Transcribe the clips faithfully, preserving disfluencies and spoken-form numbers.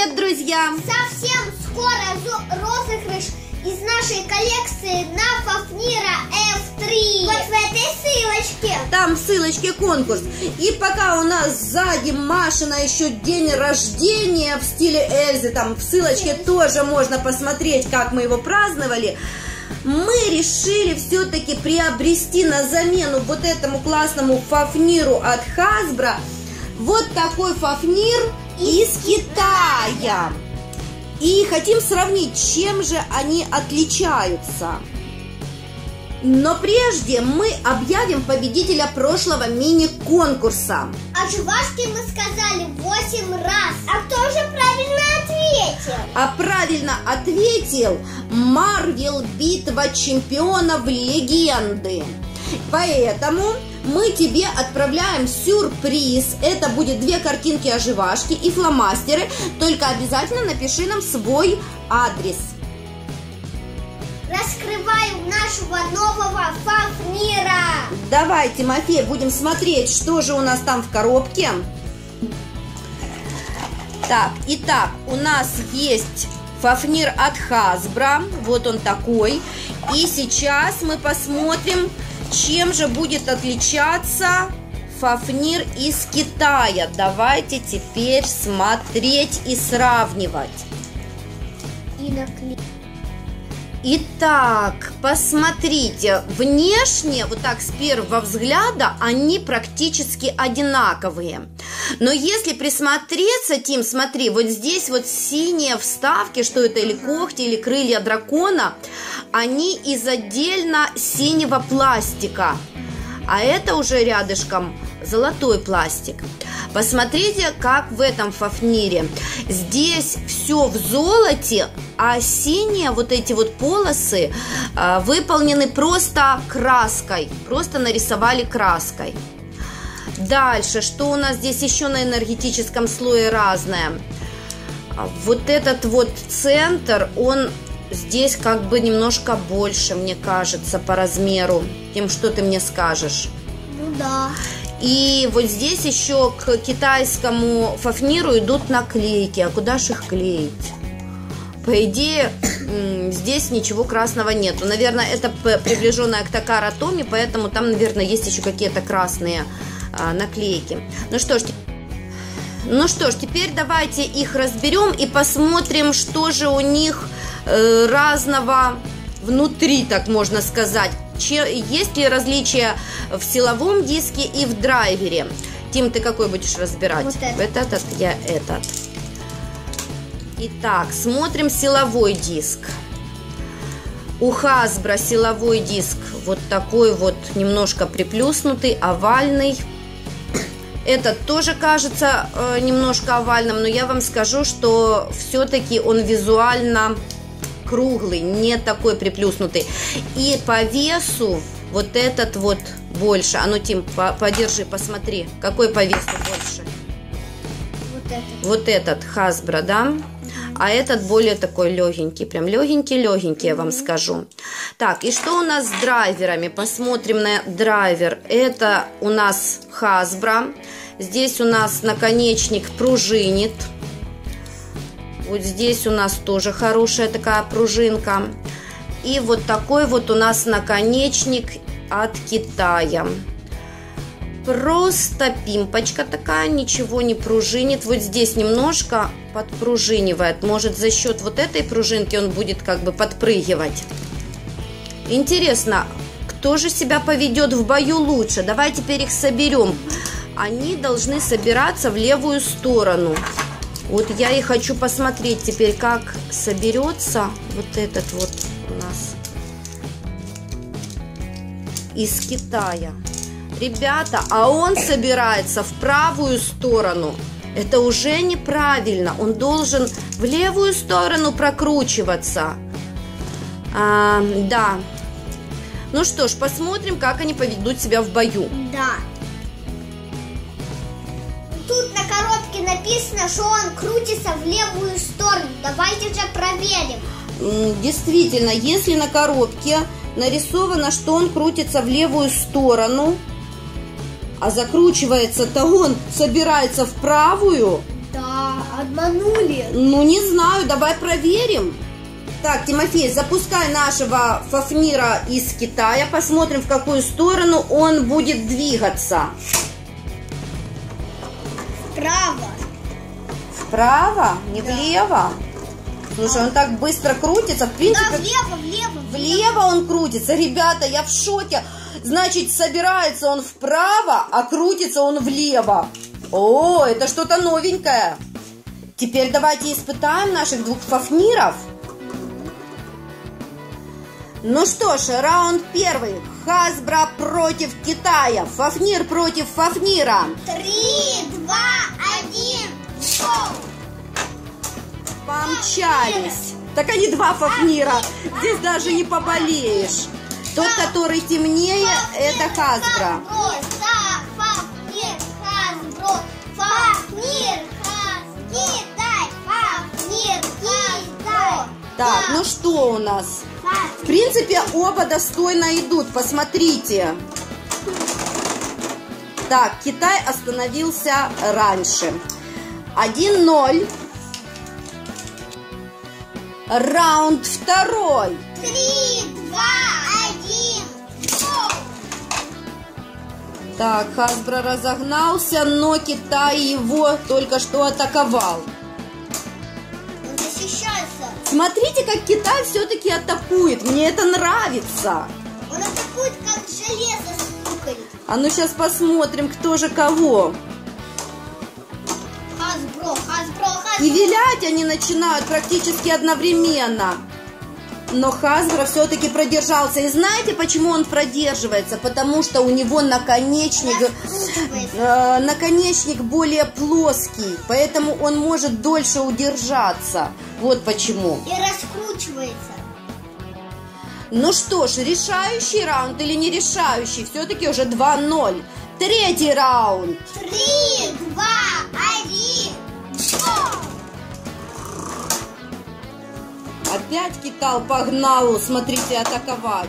привет, друзья! Совсем скоро розыгрыш из нашей коллекции на Фафнира эф три. Вот в этой ссылочке. Там в ссылочке конкурс. И пока у нас сзади Машина еще день рождения в стиле Эльзы, там в ссылочке Эльзы. Тоже можно посмотреть, как мы его праздновали. Мы решили все-таки приобрести на замену вот этому классному Фафниру от Hasbro вот такой Фафнир из Китая. И хотим сравнить, чем же они отличаются. Но прежде мы объявим победителя прошлого мини-конкурса. Оживашки мы сказали восемь раз. А кто же правильно ответил? А правильно ответил Марвел Битва Чемпионов Легенды. Поэтому мы тебе отправляем сюрприз. Это будет две картинки оживашки и фломастеры. Только обязательно напиши нам свой адрес. Раскрываем нашего нового Фафнира. Давай, Тимофей, будем смотреть, что же у нас там в коробке. Так, итак, у нас есть Фафнир от Hasbro. Вот он такой. И сейчас мы посмотрим, чем же будет отличаться Фафнир из Китая. Давайте теперь смотреть и сравнивать. И наклеить. Итак, посмотрите, внешне, вот так с первого взгляда, они практически одинаковые. Но если присмотреться, Тим, смотри, вот здесь вот синие вставки, что это, или когти, или крылья дракона, они из отдельно синего пластика. А это уже рядышком золотой пластик. Посмотрите, как в этом Фафнире. Здесь все в золоте, а синие вот эти вот полосы а, выполнены просто краской. Просто нарисовали краской. Дальше, что у нас здесь еще на энергетическом слое разное? Вот этот вот центр, он здесь как бы немножко больше, мне кажется, по размеру. Тем, что ты мне скажешь? Ну да. И вот здесь еще к китайскому Фафниру идут наклейки. А куда же их клеить? По идее, здесь ничего красного нету. Наверное, это приближенная к Такара Томи, поэтому там, наверное, есть еще какие-то красные а, наклейки. Ну что ж, ну что ж, теперь давайте их разберем и посмотрим, что же у них э, разного внутри, так можно сказать. Есть ли различия в силовом диске и в драйвере? Тим, ты какой будешь разбирать? Вот этот. Вот этот, я этот. Итак, смотрим силовой диск. У Hasbro силовой диск вот такой вот, немножко приплюснутый, овальный. Этот тоже кажется э, немножко овальным, но я вам скажу, что все-таки он визуально круглый, не такой приплюснутый. И по весу вот этот вот больше. А ну, Тим, подержи, посмотри, какой по весу больше. Вот этот. Вот этот Hasbro, да? А этот более такой легенький, прям легенький-легенький, я вам скажу. Так, и что у нас с драйверами? Посмотрим на драйвер. Это у нас Hasbro. Здесь у нас наконечник пружинит. Вот здесь у нас тоже хорошая такая пружинка. И вот такой вот у нас наконечник от Китая. Просто пимпочка такая, ничего не пружинит. Вот здесь немножко подпружинивает. Может, за счет вот этой пружинки он будет как бы подпрыгивать. Интересно, кто же себя поведет в бою лучше? Давай теперь их соберем. Они должны собираться в левую сторону. Вот я и хочу посмотреть теперь, как соберется вот этот вот у нас из Китая. Ребята, а он собирается в правую сторону. Это уже неправильно. Он должен в левую сторону прокручиваться. А, да. Ну что ж, посмотрим, как они поведут себя в бою. Да. Тут на коробке написано, что он крутится в левую сторону. Давайте же проверим. Действительно, если на коробке нарисовано, что он крутится в левую сторону, а закручивается-то он собирается в правую, Да. А, обманули. Ну, не знаю, давай проверим. Так, Тимофей, запускай нашего Фафнира из Китая. Посмотрим, в какую сторону он будет двигаться. Вправо. Вправо? Не Да. влево? Слушай, он так быстро крутится. В принципе, Да, влево, влево. влево он крутится. Ребята, я в шоке. Значит, собирается он вправо, а крутится он влево. О, это что-то новенькое. Теперь давайте испытаем наших двух Фафниров. Ну что ж, раунд первый. Хасбро против Китая. Фафнир против Фафнира. Три, два, один, гоу! Помчались. Так они два Фафнира. Здесь даже не поболеешь. Тот, который темнее, это Хасбро. Фафнир, Хасбро, Фафнир, Хас, Китай, Фафнир, Китай. Так, ну что у нас? В принципе, оба достойно идут. Посмотрите. Так, Китай остановился раньше. один ноль. Раунд второй. Три, два, один, гоу! Так, Хасбро разогнался, но Китай его только что атаковал. Он защищается. Смотрите, как Китай все-таки атакует. Мне это нравится. Он атакует, как железо стукает. А ну сейчас посмотрим, кто же кого. Хасбро, Хасбро, Хасбро. И вилять они начинают практически одновременно. Но Хасбро все-таки продержался. И знаете, почему он продерживается? Потому что у него наконечник, э, наконечник более плоский. Поэтому он может дольше удержаться. Вот почему. И раскручивается. Ну что ж, решающий раунд или не решающий? Все-таки уже два ноль. Третий раунд. Три, два, один, гоу! Опять Китай погнал, смотрите, атаковать.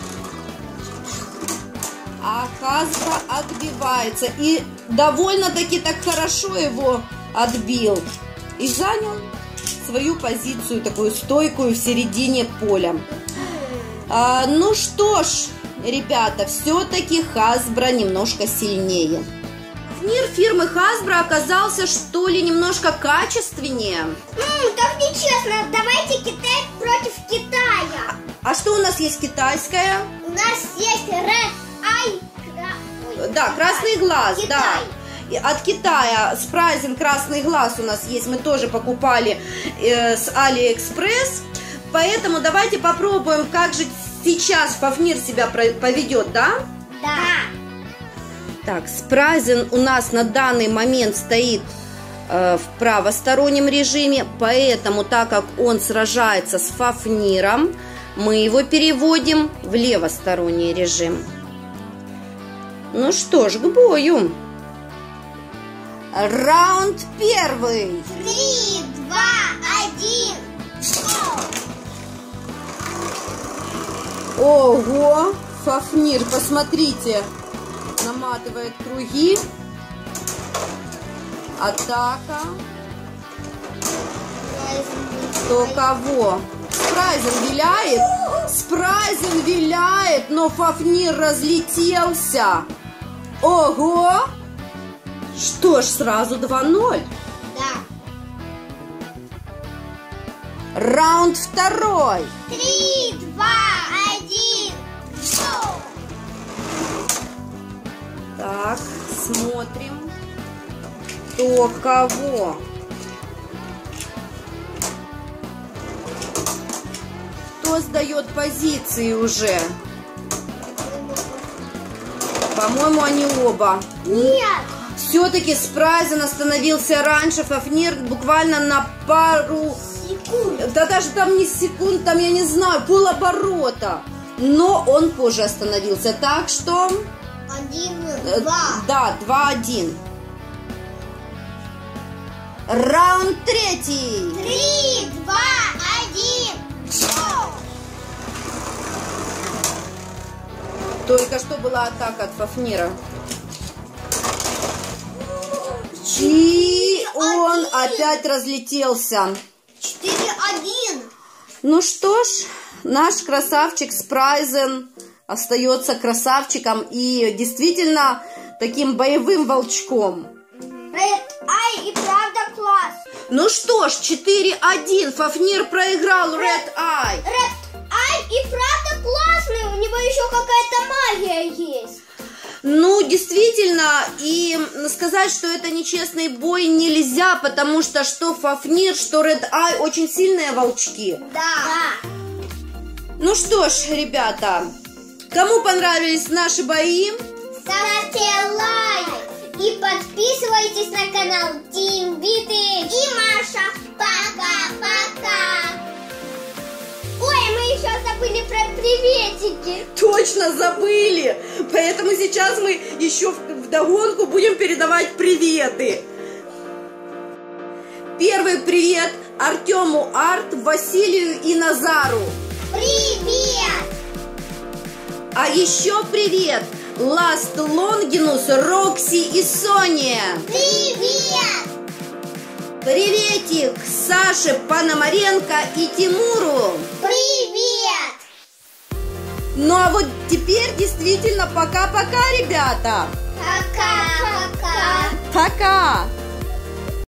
А Хасбро отбивается. И довольно-таки так хорошо его отбил. И занял свою позицию, такую стойкую, в середине поля. А, ну что ж, ребята, все-таки Хасбро немножко сильнее. Фафнир фирмы Хасбро оказался, что ли, немножко качественнее. М, так нечестно. Давайте Китай против Китая. А что у нас есть китайское? У нас есть Red Eye. кра- ой, Да, красный глаз, Китай. да. И от Китая спрайзен красный глаз у нас есть. Мы тоже покупали э, с Алиэкспресс. Поэтому давайте попробуем, как же сейчас Фафнир себя про- поведет, да? Да. Так, спрайзен у нас на данный момент стоит э, в правостороннем режиме. Поэтому, так как он сражается с Фафниром, мы его переводим в левосторонний режим. Ну что ж, к бою. Раунд первый. Три, два, один, гоу! Ого, Фафнир, посмотрите, наматывает круги. Атака. Кто кого? Спрайзен виляет. Спрайзен виляет, но Фафнир разлетелся. Ого! Что ж, сразу два ноль. Да. Раунд второй. Три, два, один, гоу! Так, смотрим, кто кого. Кто сдает позиции уже? По-моему, они оба. Нет. Все-таки Спрайзен остановился раньше. Фафнир буквально на пару... Секунд. Да даже там не секунд, там, я не знаю, полоборота. Но он позже остановился. Так что... Один, э, два. Да, два один. Раунд третий. Три, два, один, гоу! Только что была атака от Фафнира. И он опять разлетелся. четыре один. Ну что ж, наш красавчик Спрайзен остается красавчиком и действительно таким боевым волчком. Red Eye и правда класс. Ну что ж, четыре один. Фафнир проиграл Red Eye. Red Eye и правда классный. У него еще какая-то магия есть. Ну, действительно, и сказать, что это нечестный бой нельзя, потому что что Фафнир, что Red Eye очень сильные волчки. Да. да. Ну что ж, ребята, кому понравились наши бои? Ставьте лайк и подписывайтесь на канал Team Витыч и Маша. Пока-пока. Ой, мы еще забыли про приветики. Точно забыли. Поэтому сейчас мы еще вдогонку будем передавать приветы. Первый привет Артему Арт, Василию и Назару. Привет. А еще привет Ласт Лонгинус, Рокси и Соне. Привет. Приветик Саше Пономаренко и Тимуру. Привет. Ну а вот теперь действительно пока-пока, ребята. Пока-пока. Пока.